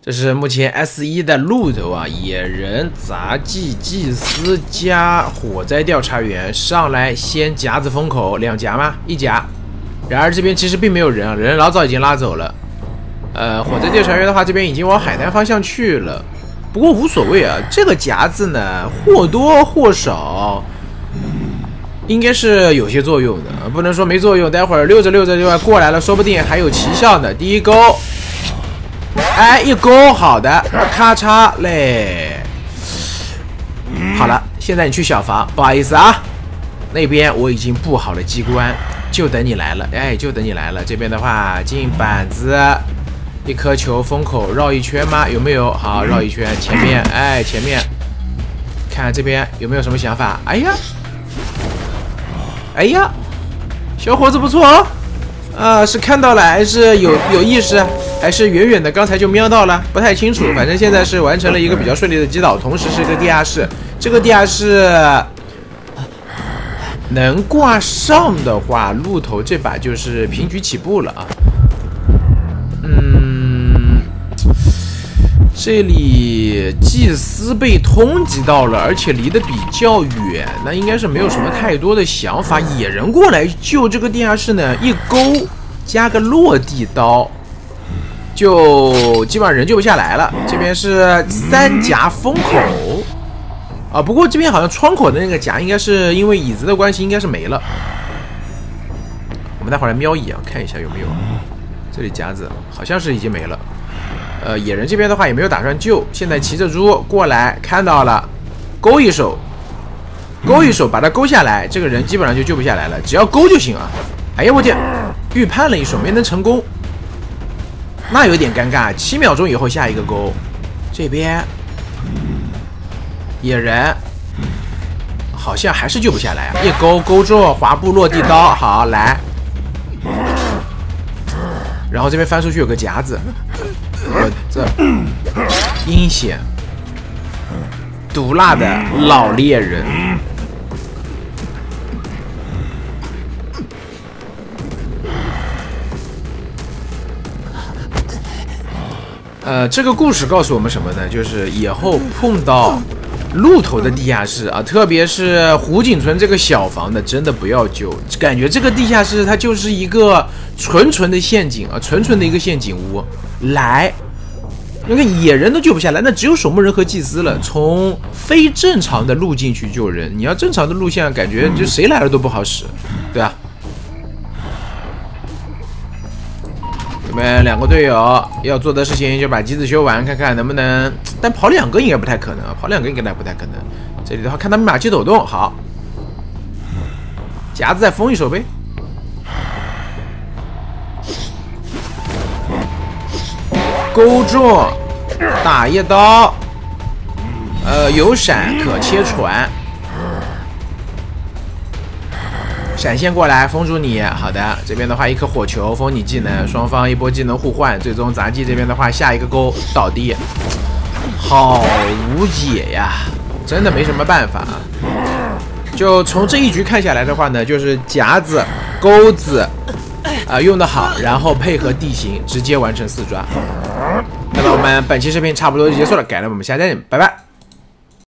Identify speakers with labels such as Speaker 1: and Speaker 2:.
Speaker 1: 这是目前 S1的路头啊，野人、杂技、祭司加火灾调查员上来先夹子封口，2夹吗？1夹。然而这边其实并没有人啊，人老早已经拉走了。火灾调查员的话，这边已经往海南方向去了。不过无所谓啊，这个夹子呢，或多或少应该是有些作用的，不能说没作用。待会儿溜着溜着就要过来了，说不定还有奇效呢。第一钩。哎，一勾，好的，咔嚓嘞。好了，现在你去小房，不好意思啊，那边我已经布好了机关，就等你来了。哎，就等你来了。这边的话，进板子，一颗球封口绕一圈吗？有没有？好，绕一圈，前面，哎，前面，看这边有没有什么想法？哎呀，哎呀，小伙子不错哦。是看到了还是有意识，还是远远的刚才就瞄到了，不太清楚。反正现在是完成了一个比较顺利的击倒，同时是个地下室。这个地下室能挂上的话，鹿头这把就是平局起步了啊。这里祭司被通缉到了，而且离得比较远，那应该是没有什么太多的想法。野人过来救这个地下室呢，一勾加个落地刀，就基本上人救不下来了。这边是3夹封口啊，不过这边好像窗口的那个夹应该是因为椅子的关系，应该是没了。我们待会儿来瞄一眼，看一下有没有。这里夹子好像是已经没了。野人这边的话也没有打算救，现在骑着猪过来，看到了，勾一手，把他勾下来，这个人基本上就救不下来了，只要勾就行啊。哎呀我天，预判了一手没能成功，那有点尴尬。7秒钟以后下一个勾，这边野人好像还是救不下来啊，一勾中，滑步落地刀，好来，然后这边翻出去有个夹子。我这阴险毒辣的老猎人，这个故事告诉我们什么呢？就是以后碰到鹿头的地下室啊，特别是湖景村这个小房的，真的不要救。感觉这个地下室它就是一个纯的陷阱啊，纯的一个陷阱屋。来，你看野人都救不下来，那只有守墓人和祭司了。从非正常的路径去救人，你要正常的路线，感觉就谁来了都不好使，对吧？我们2个队友要做的事情就把机子修完，看看能不能。但跑2个应该不太可能，跑2个应该不太可能。这里的话，看他们马机抖动，好，夹子再封一手呗。勾中，打一刀，有闪可切船，闪现过来封住你。好的，这边的话一颗火球封你技能，双方一波技能互换，最终杂技这边的话下一个勾倒地，好无解呀，真的没什么办法。就从这一局看下来的话呢，就是夹子、钩子。用得好，然后配合地形直接完成4抓。那么我们本期视频差不多就结束了，感谢我们下期见，拜拜。